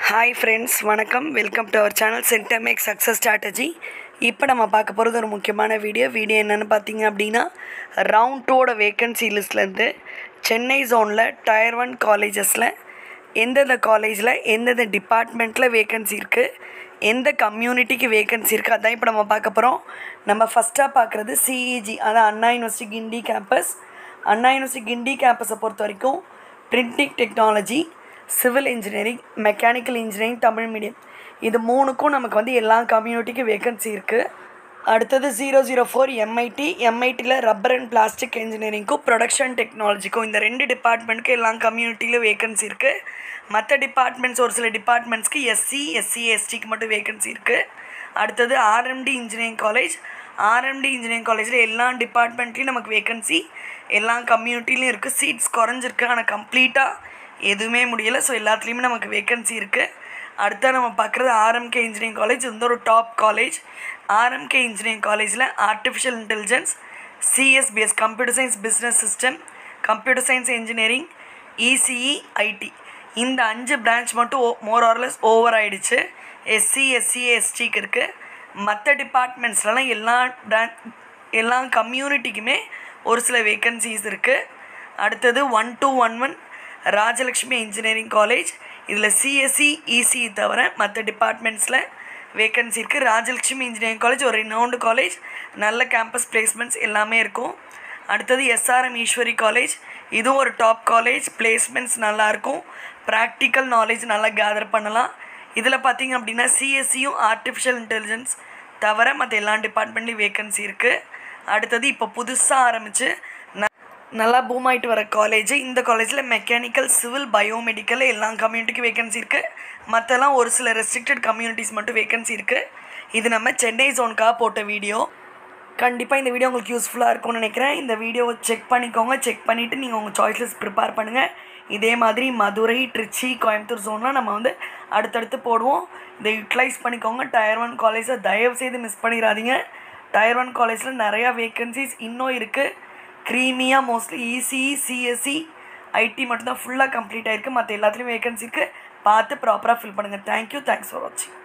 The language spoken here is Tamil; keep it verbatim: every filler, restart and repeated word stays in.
Hi friends, வணக்கம். Welcome to our channel Center Make Success Strategy. இப்போ நம்ம பார்க்க போகிறது ஒரு முக்கியமான வீடியோ வீடியோ என்னென்னு பார்த்தீங்க அப்படின்னா ரவுண்ட் டூவோட வேக்கன்சி லிஸ்ட்லேருந்து சென்னை ஜோனில் டயர் ஒன் காலேஜஸில் எந்தெந்த காலேஜில் எந்தெந்த டிபார்ட்மெண்ட்டில் வேக்கன்சி இருக்குது, எந்த கம்யூனிட்டிக்கு வேக்கன்சி இருக்குது, அதான் இப்போ நம்ம பார்க்க போகிறோம். நம்ம ஃபஸ்ட்டாக பார்க்குறது சிஇஜி, அதான் Anna university Guindy campus. Anna university Guindy கேம்பஸை பொறுத்த வரைக்கும் printing technology, civil engineering, mechanical engineering, Tamil medium, இது மூணுக்கும் நமக்கு வந்து எல்லா கம்யூனிட்டிக்கும் வேக்கன்சி இருக்குது. அடுத்தது ஜீரோ ஜீரோ ஃபோர் எம்ஐடி, எம்ஐடியில் ரப்பர் அண்ட் பிளாஸ்டிக் இன்ஜினியரிங்க்கும் ப்ரொடக்ஷன் டெக்னாலஜிக்கும் இந்த ரெண்டு டிபார்ட்மெண்ட்டுக்கு எல்லா கம்யூனிட்டியிலும் வேக்கன்சி இருக்குது. மற்ற டிபார்ட்மெண்ட்ஸ் ஒரு சில டிபார்ட்மெண்ட்ஸ்க்கு எஸ்சி எஸ்சி எஸ்டிக்கு மட்டும் வேக்கன்சி இருக்குது. அடுத்தது RMD engineering college. RMD engineering காலேஜில் எல்லா டிபார்ட்மெண்ட்லேயும் நமக்கு வேக்கன்சி எல்லா கம்யூனிட்டிலையும் இருக்குது. சீட்ஸ் குறைஞ்சிருக்கு, ஆனால் கம்ப்ளீட்டாக எதுவுமே முடியலை. ஸோ எல்லாத்துலேயுமே நமக்கு வேக்கன்சி இருக்குது. அடுத்த நம்ம பார்க்குறது ஆர்எம்கே இன்ஜினியரிங் காலேஜ். இந்த ஒரு டாப் காலேஜ். ஆர்எம்கே இன்ஜினியரிங் காலேஜில் artificial intelligence, CSBS computer science business system, computer science engineering, ECE, IT, இந்த அஞ்சு பிரான்ச் மட்டும் ஓ மோர் ஆர்லெஸ் ஓவர் ஆகிடுச்சு. எஸ்சி எஸ்சி எஸ்டிக்கு இருக்குது. மற்ற டிபார்ட்மெண்ட்ஸ்லாம் எல்லா பிரான்ச் எல்லா கம்யூனிட்டிக்குமே ஒரு சில வேக்கன்சிஸ் இருக்குது. அடுத்தது one two one one Rajalakshmi engineering college. இதில் சிஎஸ்சி இசிஇ தவிர மற்ற டிபார்ட்மெண்ட்ஸில் வேக்கன்சி இருக்குது. ராஜலக்ஷ்மி இன்ஜினியரிங் காலேஜ் ஒரு ரெனவுண்டு காலேஜ், நல்ல கேம்பஸ் பிளேஸ்மெண்ட்ஸ் எல்லாமே இருக்கும். அடுத்தது எஸ்ஆர்எம் ஈஸ்வரி காலேஜ். இதுவும் ஒரு டாப் காலேஜ், பிளேஸ்மெண்ட்ஸ் நல்லாயிருக்கும், ப்ராக்டிக்கல் நாலேஜ் நல்லா கேதர் பண்ணலாம். இதில் பார்த்திங்க அப்படின்னா சிஎஸ்சியும் ஆர்டிஃபிஷியல் இன்டெலிஜென்ஸ் தவிர மற்ற எல்லா டிபார்ட்மெண்ட்லேயும் வேக்கன்சி இருக்குது. அடுத்தது இப்போ புதுசாக ஆரம்பித்து நல்லா பூம் ஆகிட்டு வர காலேஜ். இந்த காலேஜில் மெக்கானிக்கல், சிவில், பயோமெடிக்கல் எல்லா கம்யூனிட்டிக்கும் வேக்கன்சி இருக்குது. மற்றெல்லாம் ஒரு சில ரெஸ்ட்ரிக்டட் கம்யூனிட்டிஸ் மட்டும் வேக்கன்சி இருக்குது. இது நம்ம சென்னை ஜோனுக்காக போட்ட வீடியோ. கண்டிப்பாக இந்த வீடியோ உங்களுக்கு யூஸ்ஃபுல்லாக இருக்கும்னு நினைக்கிறேன். இந்த வீடியோவை செக் பண்ணிக்கோங்க. செக் பண்ணிவிட்டு நீங்கள் உங்கள் சாய்ஸ் லிஸ்ட் ப்ரிப்பேர் பண்ணுங்கள். இதே மாதிரி மதுரை, திருச்சி, கோயம்புத்தூர் ஜோன்லாம் நம்ம வந்து அடுத்தடுத்து போடுவோம். இதை யூட்டிலைஸ் பண்ணிக்கோங்க. டயர் ஒன் காலேஜை தயவுசெய்து மிஸ் பண்ணிடாதீங்க. டயர் ஒன் காலேஜில் நிறையா வேக்கன்சிஸ் இன்னும் இருக்குது. க்ரீமியாக மோஸ்ட்லி இசிஇ, சிஎஸ்சி, ஐடி மட்டும்தான் ஃபுல்லாக கம்ப்ளீட் ஆகிருக்கு. மற்ற எல்லாத்துலேயும் வேக்கன்சி இருக்குது. பார்த்து ப்ராப்பராக ஃபில் பண்ணுங்கள். தேங்க்யூ. தேங்க்ஸ் ஃபார் வாட்சிங்.